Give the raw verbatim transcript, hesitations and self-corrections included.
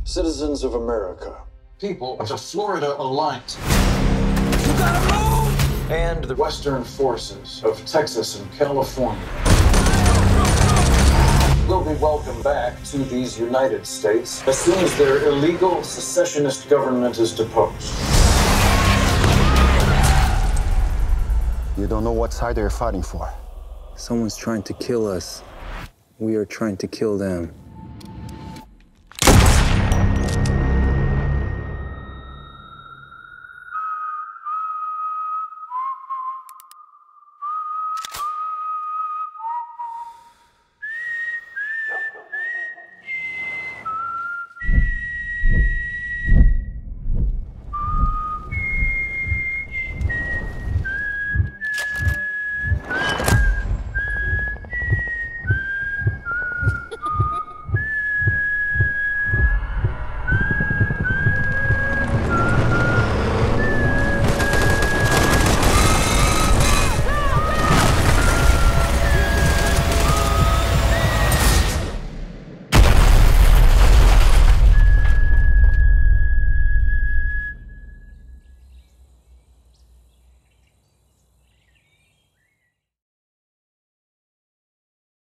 Citizens of America. People of the Florida Alliance. You gotta move! And the Western forces of Texas and California will be welcomed back to these United States as soon as their illegal secessionist government is deposed. You don't know what side they're fighting for. Someone's trying to kill us. We are trying to kill them.